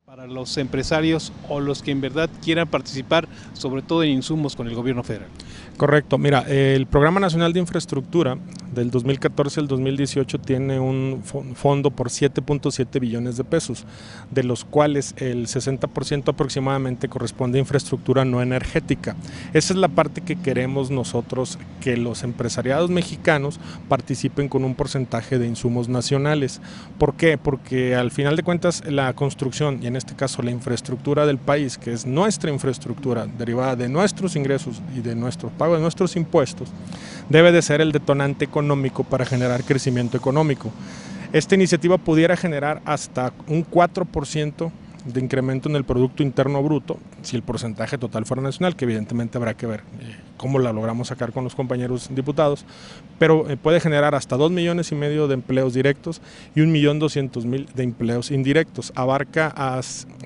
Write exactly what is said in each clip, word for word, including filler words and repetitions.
Para los empresarios o los que en verdad quieran participar, sobre todo en insumos con el gobierno federal. Correcto, mira, el Programa Nacional de Infraestructura del dos mil catorce al dos mil dieciocho tiene un fondo por siete punto siete billones de pesos, de los cuales el sesenta por ciento aproximadamente corresponde a infraestructura no energética. Esa es la parte que queremos nosotros, que los empresariados mexicanos participen con un porcentaje de insumos nacionales. ¿Por qué? Porque al final de cuentas la construcción, y en este caso la infraestructura del país, que es nuestra infraestructura derivada de nuestros ingresos y de nuestro pago de nuestros impuestos, debe de ser el detonante económico para generar crecimiento económico. Esta iniciativa pudiera generar hasta un cuatro por ciento de incremento en el Producto Interno Bruto, si el porcentaje total fuera nacional, que evidentemente habrá que ver eh, cómo la logramos sacar con los compañeros diputados, pero eh, puede generar hasta dos millones y medio de empleos directos y un millón doscientos mil de empleos indirectos. Abarca a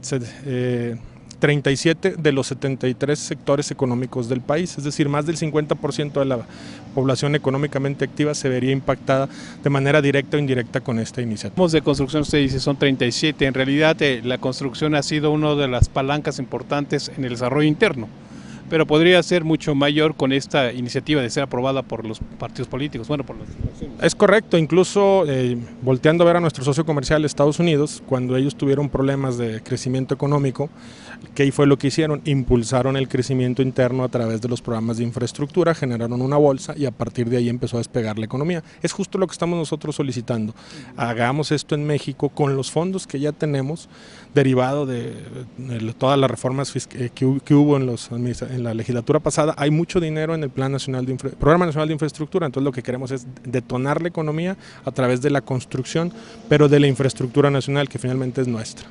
eh, treinta y siete de los setenta y tres sectores económicos del país, es decir, más del cincuenta por ciento de la población económicamente activa se vería impactada de manera directa o indirecta con esta iniciativa. De construcción, usted dice, son treinta y siete, en realidad eh, la construcción ha sido una de las palancas importantes en el desarrollo interno, pero podría ser mucho mayor con esta iniciativa de ser aprobada por los partidos políticos, bueno, por las naciones. Es correcto, incluso eh, volteando a ver a nuestro socio comercial Estados Unidos, cuando ellos tuvieron problemas de crecimiento económico, ¿qué fue lo que hicieron? Impulsaron el crecimiento interno a través de los programas de infraestructura, generaron una bolsa y a partir de ahí empezó a despegar la economía. Es justo lo que estamos nosotros solicitando. Hagamos esto en México con los fondos que ya tenemos, derivado de, de todas las reformas que, que hubo en, los, en la legislatura pasada. Hay mucho dinero en el Plan Nacional de Infra, Programa Nacional de Infraestructura, entonces lo que queremos es detonar la economía a través de la construcción, pero de la infraestructura nacional que finalmente es nuestra.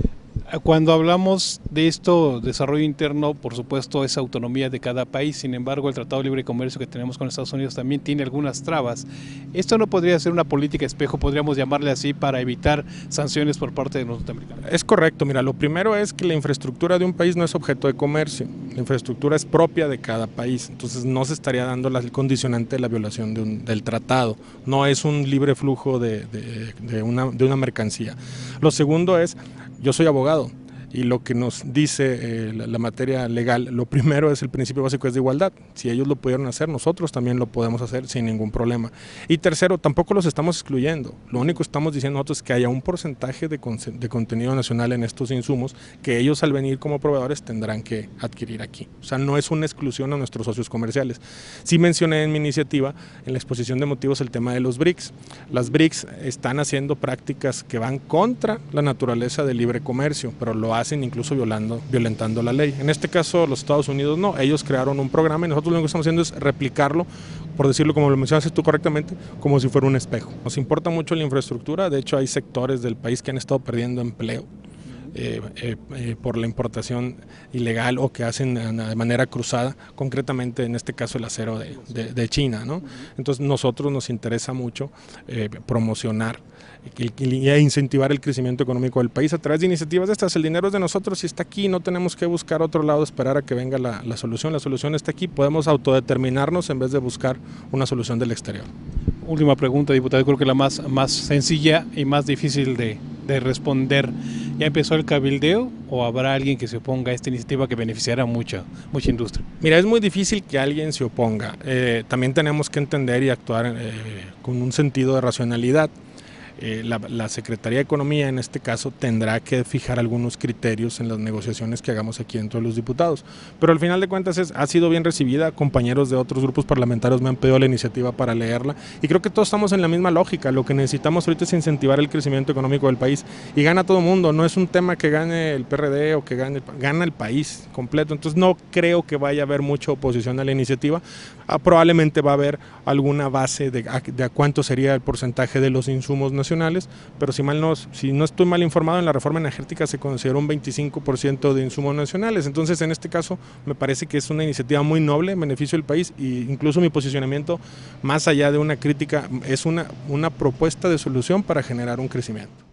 Cuando hablamos de esto, desarrollo interno, por supuesto es autonomía de cada país, sin embargo el Tratado de Libre Comercio que tenemos con Estados Unidos también tiene algunas trabas. ¿Esto no podría ser una política espejo, podríamos llamarle así, para evitar sanciones por parte de los norteamericanos? Es correcto, mira, lo primero es que la infraestructura de un país no es objeto de comercio, la infraestructura es propia de cada país, entonces no se estaría dando el condicionante de la violación de un, del tratado, no es un libre flujo de, de, de, una, de una mercancía. Lo segundo es, yo soy abogado y lo que nos dice eh, la, la materia legal, lo primero es el principio básico es de igualdad. Si ellos lo pudieron hacer, nosotros también lo podemos hacer sin ningún problema. Y tercero, tampoco los estamos excluyendo. Lo único que estamos diciendo nosotros es que haya un porcentaje de, con, de contenido nacional en estos insumos que ellos al venir como proveedores tendrán que adquirir aquí. O sea, no es una exclusión a nuestros socios comerciales. Sí mencioné en mi iniciativa, en la exposición de motivos, el tema de los BRICS. Las BRICS están haciendo prácticas que van contra la naturaleza del libre comercio, pero lo hacen incluso violando, violentando la ley. En este caso los Estados Unidos no, ellos crearon un programa y nosotros lo que estamos haciendo es replicarlo, por decirlo como lo mencionaste tú correctamente, como si fuera un espejo. Nos importa mucho la infraestructura, de hecho hay sectores del país que han estado perdiendo empleo Eh, eh, eh, por la importación ilegal o que hacen de manera cruzada, concretamente en este caso el acero de, de, de China, ¿no? Entonces nosotros nos interesa mucho eh, promocionar y, y incentivar el crecimiento económico del país a través de iniciativas de estas. El dinero es de nosotros y está aquí, no tenemos que buscar otro lado, esperar a que venga la, la solución, la solución está aquí, podemos autodeterminarnos en vez de buscar una solución del exterior. Última pregunta, diputado, creo que la más, más sencilla y más difícil de, de responder. ¿Ya empezó el cabildeo o habrá alguien que se oponga a esta iniciativa que beneficiará a mucha, mucha industria? Mira, es muy difícil que alguien se oponga. Eh, también tenemos que entender y actuar eh, con un sentido de racionalidad. Eh, la, la Secretaría de Economía en este caso tendrá que fijar algunos criterios en las negociaciones que hagamos aquí dentro de los diputados, pero al final de cuentas es, ha sido bien recibida. Compañeros de otros grupos parlamentarios me han pedido la iniciativa para leerla y creo que todos estamos en la misma lógica. Lo que necesitamos ahorita es incentivar el crecimiento económico del país y gana todo el mundo, no es un tema que gane el P R D o que gane, gana el país completo, entonces no creo que vaya a haber mucha oposición a la iniciativa. Ah, probablemente va a haber alguna base de, de a cuánto sería el porcentaje de los insumos nacionales, pero si mal no, si no estoy mal informado, en la reforma energética se consideró un veinticinco por ciento de insumos nacionales, entonces en este caso me parece que es una iniciativa muy noble en beneficio del país e incluso mi posicionamiento, más allá de una crítica, es una, una propuesta de solución para generar un crecimiento.